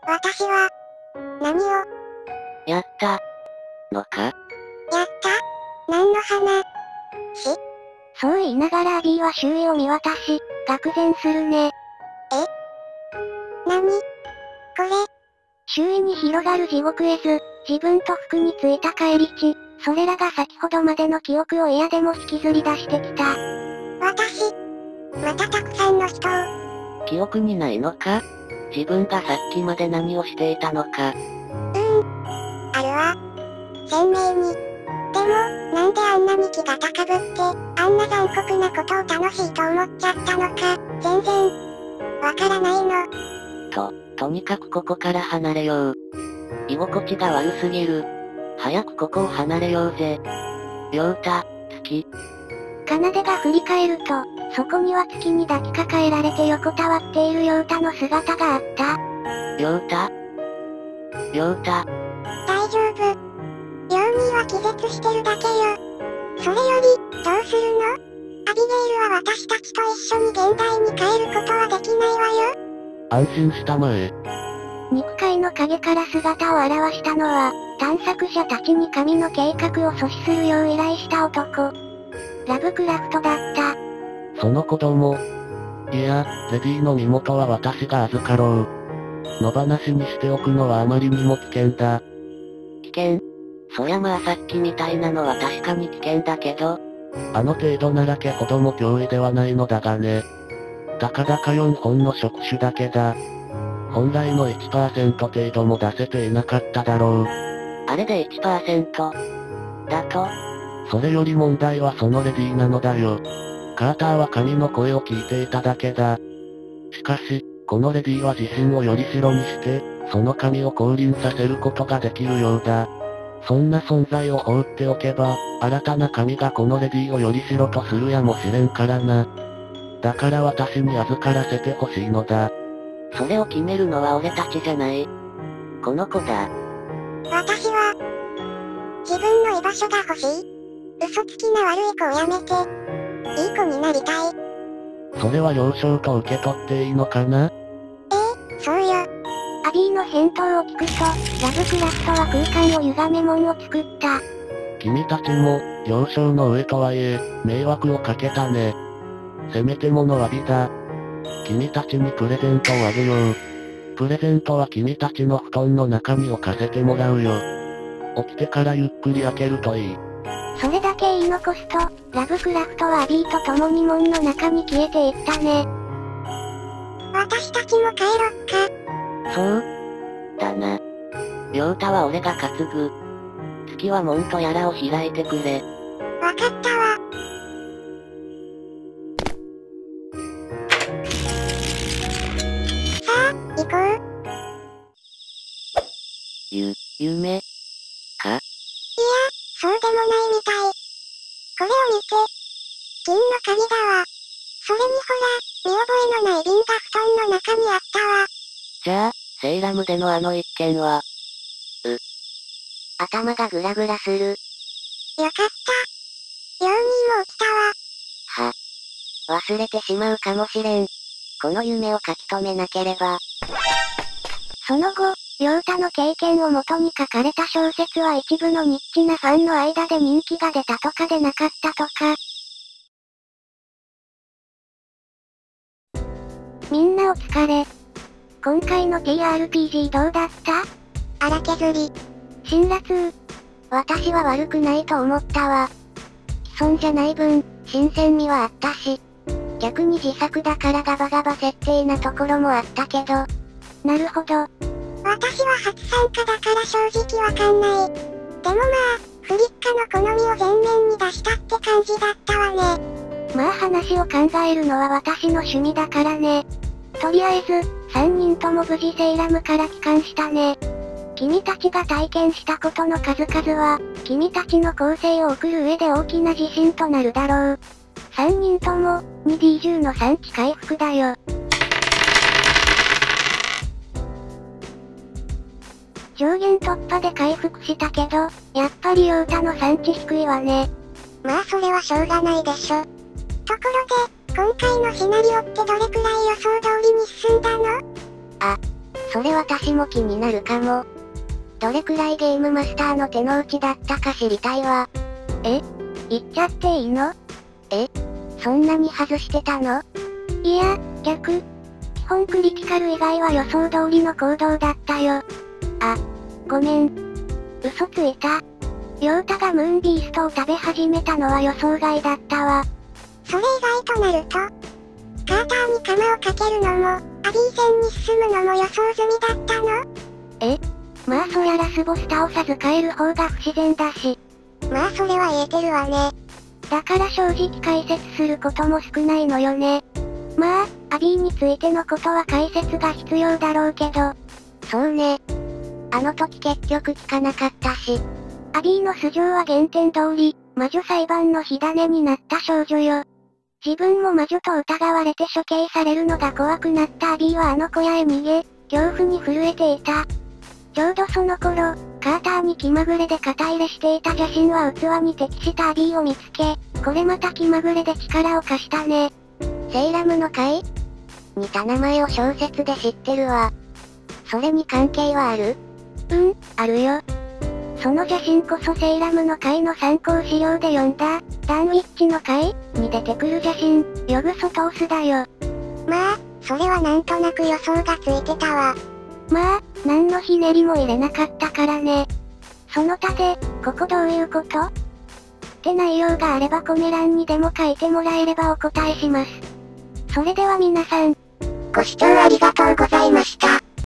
私は、何を、 やった。のか？ やった何の話？ そう言いながらアビーは周囲を見渡し、愕然するね。 何？これ、 周囲に広がる地獄絵図、自分と服についた返り血、それらが先ほどまでの記憶を嫌でも引きずり出してきた。 私、またたくさんの人を、 記憶にないのか？自分がさっきまで何をしていたのか。 あるわ。鮮明に。でも、なんであんなに気が高ぶって、あんな残酷なことを楽しいと思っちゃったのか、全然、わからないの。 とにかくここから離れよう。居心地が悪すぎる。早くここを離れようぜ。陽太、月。 奏が振り返ると、そこには月に抱きかかえられて横たわっている陽太の姿があった。 陽太？陽太。 大丈夫。ヨーミーは気絶してるだけよ。それより、どうするの？アビゲイルは私たちと一緒に現代に帰ることはできないわよ。 安心したまえ。 肉塊の影から姿を現したのは、探索者たちに神の計画を阻止するよう依頼した男。ラブクラフトだった。 その子供。いや、レディの身元は私が預かろう。野放しにしておくのはあまりにも危険だ。 危険？そりゃまあさっきみたいなのは確かに危険だけど。 あの程度なら子供脅威ではないのだがね。たかだか4本の触手だけだ。本来の 1% 程度も出せていなかっただろう。 あれで 1% だと？ それより問題はそのレディなのだよ。カーターは神の声を聞いていただけだ。しかし、このレディは自身をより代にして、その神を降臨させることができるようだ。そんな存在を放っておけば、新たな神がこのレディをより代とするやもしれんからな。だから私に預からせてほしいのだ。 それを決めるのは俺たちじゃない。この子だ。 私は、自分の居場所が欲しい。嘘つきな悪い子をやめて、いい子になりたい。 それは了承と受け取っていいのかな？ そうよ。 アビーの返答を聞くと、ラブクラフトは空間を歪め門を作った。 君たちも、了承の上とはいえ、迷惑をかけたね。せめてもの詫びだ。君たちにプレゼントをあげよう。プレゼントは君たちの布団の中に置かせてもらうよ。起きてからゆっくり開けるといい。 それだけ言い残すと、ラブクラフトはアビーと共に門の中に消えていったね。 私たちも帰ろっか。 そうだな。陽太は俺が担ぐ。月は門とやらを開いてくれ。 わかったわ。さあ、行こう。 夢か？ いや、そうでもないみたい。これを見て。銀の鍵だわ。それにほら、見覚えのない瓶が布団の中にあったわ。 じゃあ、セイラムでのあの一件は？ 頭がグラグラする。 よかった。ヨーミーも起きたわ。 忘れてしまうかもしれん。この夢を書き留めなければ。その後、陽太の経験をもとに書かれた小説は一部のニッチなファンの間で人気が出たとかでなかったとか。みんなお疲れ。今回の TRPG どうだった？ 荒削り。 辛辣。私は悪くないと思ったわ。既存じゃない分、新鮮味はあったし。逆に自作だからガバガバ設定なところもあったけど。なるほど。 私は初参加だから正直わかんない。でもまあ、フリッカの好みを前面に出したって感じだったわね。 まあ話を考えるのは私の趣味だからね。とりあえず、3人とも無事セイラムから帰還したね。君たちが体験したことの数々は、君たちの後世を送る上で大きな自信となるだろう。3人とも、2D10 の産地回復だよ。上限突破で回復したけど、やっぱり陽太の産地低いわね。 まあそれはしょうがないでしょ。ところで、今回のシナリオってどれくらい予想通りに進んだの？ それ私も気になるかも。どれくらいゲームマスターの手の内だったか知りたいわ。言っちゃっていいの？そんなに外してたの？いや、逆。基本クリティカル以外は予想通りの行動だったよ。あ、ごめん。嘘ついた。ヨウタがムーンビーストを食べ始めたのは予想外だったわ。 それ以外となると、カーターに鎌をかけるのも、アビー戦に進むのも予想済みだったの？ まあそりゃラスボス倒さず帰る方が不自然だし。 まあそれは言えてるわね。 だから正直解説することも少ないのよね。まあ、アビーについてのことは解説が必要だろうけど。 そうね。 あの時結局聞かなかったし。アビーの素性は原点通り、魔女裁判の火種になった少女よ。自分も魔女と疑われて処刑されるのが怖くなったアビーはあの小屋へ逃げ、恐怖に震えていた。ちょうどその頃、カーターに気まぐれで肩入れしていた邪神は器に適したアビーを見つけ、これまた気まぐれで力を貸したね。 セイラムの会？似た名前を小説で知ってるわ。それに関係はある？ あるよ。その邪神こそセイラムの会の参考資料で読んだ、ダンウィッチの会に出てくる邪神、ヨグソトースだよ。 まあ、それはなんとなく予想がついてたわ。 まあ、何のひねりも入れなかったからね。その他で、ここどういうこと？って内容があればコメ欄にでも書いてもらえればお答えします。それでは皆さん、 ご視聴ありがとうございました。